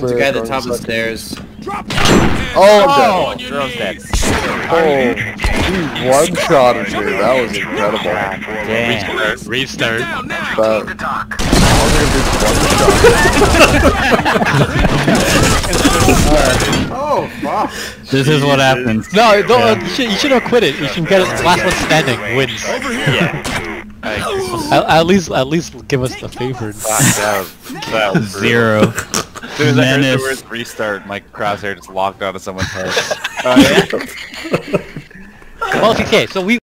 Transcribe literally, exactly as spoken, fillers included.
for There's a guy at the throwing top of the such- stairs. Oh, Oh, I'm dead. Zero's dead. Oh, he one-shotted me. That was incredible. Damn. Restart. But all they did was one shot. Oh, fuck. This is what happens. No, don't, uh, you, should, you should have quit it. You should get it. Last one standing wins. Yeah. At, at least, at least give us the favor. That was, that was Zero. As soon as I heard the Menace. word restart, my crosshair just locked onto someone's head. Oh yeah? Well, okay, so we